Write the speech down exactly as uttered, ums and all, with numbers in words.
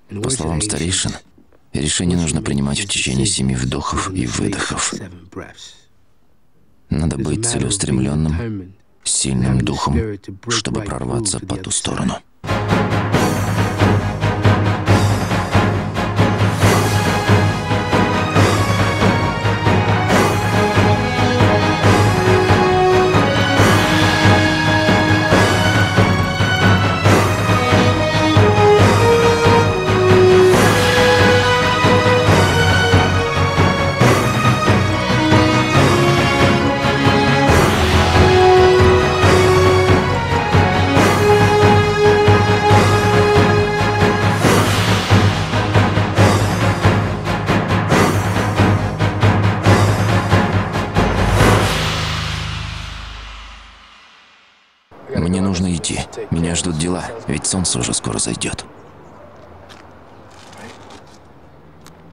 По словам старейшин, решение нужно принимать в течение семи вдохов и выдохов. Надо быть целеустремленным, сильным духом, чтобы прорваться по ту сторону. Мне нужно идти. Меня ждут дела, ведь солнце уже скоро зайдет.